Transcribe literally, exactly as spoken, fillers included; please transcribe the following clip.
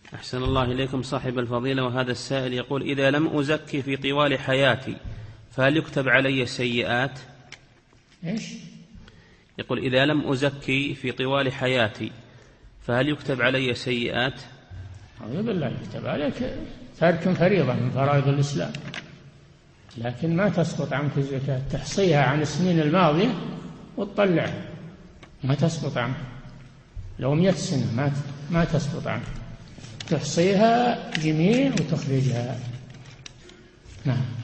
أحسن الله إليكم صاحب الفضيلة. وهذا السائل يقول: إذا لم أزكي في طوال حياتي فهل يكتب علي سيئات؟ إيش؟ يقول: إذا لم أزكي في طوال حياتي فهل يكتب علي سيئات؟ أعوذ بالله، يكتب عليك ترك فريضة من فرائض الإسلام، لكن ما تسقط عنك الزكاة، تحصيها عن السنين الماضية وتطلعها، ما تسقط عنك. لو مئة سنة ما ما تسقط عنك، تحصيها جميع وتخرجها. نعم.